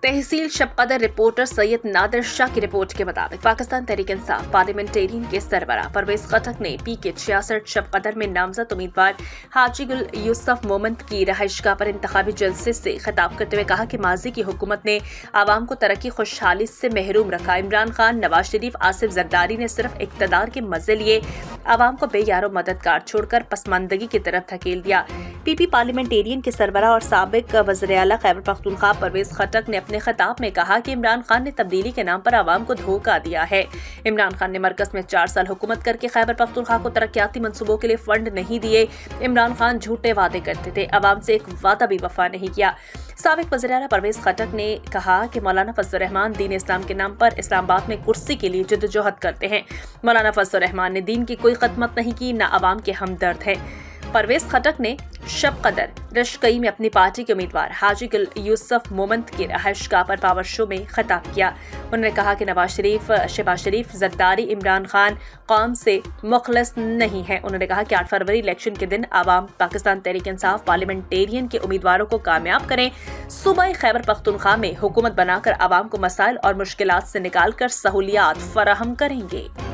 तहसील Shabqadar reporter Syed Nadir Shah की report के मुताबिक पाकिस्तान तहरीक-ए-इंसाफ पार्लियामेंटेरियन के सरबराह परवेज खटक ने PK 66 शबकदर में नामजद उम्मीदवार हाजी गुल यूसुफ मोमंत की रहायशगाह पर इंतखाबी जलसे से खिताब करते हुए कहा कि माजी की हुकूमत ने आवाम को तरक्की खुशहाली से महरूम रखा। इमरान खान, नवाज शरीफ, आसिफ जरदारी ने सिर्फ इक़्तिदार के मजे लिए आवाम को बेयारो मददगार छोड़कर पसमानदगी की तरफ धकेल दिया। PP पार्लियामेंटेरियन के सरबराह और साबिक वज़ीर आला खैबर पख्तूनख्वा परवेज खटक ने अपने खिताब में कहा कि इमरान खान ने तब्दीली के नाम पर आवाम को धोखा दिया है। इमरान खान ने मरकज में 4 साल हुकूमत करके खैबर पख्तूनख्वा को तरक्याती मंसूबों के लिए फंड नहीं दिए। इमरान खान झूठे वादे करते थे, आवाम से एक वादा भी वफा नहीं किया। साबिक वज़ीर आला परवेज खटक ने कहा कि मौलाना फजल रहमान दीन इस्लाम के नाम पर इस्लामाबाद में कुर्सी के लिए जद्दोजहद करते हैं। मौलाना फजल रहमान ने दीन की कोई खिदमत नहीं की, न आवाम के हमदर्द है। परवेज खटक ने शबकदर रशकई में अपनी पार्टी के उम्मीदवार हाजी गुल यूसुफ मोमंत की रहायशगाह पर पावर शो में खिताब किया। उन्होंने कहा कि नवाज शरीफ, शहबाज शरीफ, जरदारी, इमरान खान कौम से मुखलिस नहीं है। उन्होंने कहा कि 8 फरवरी इलेक्शन के दिन आवाम पाकिस्तान तहरीक-ए-इंसाफ पार्लियामेंटेरियन के उम्मीदवारों को कामयाब करें। सूबाई खैबर पख्तूनख्वा में हुकूमत बनाकर आवाम को मसाइल और मुश्किलात से निकाल कर सहूलियात फराहम करेंगे।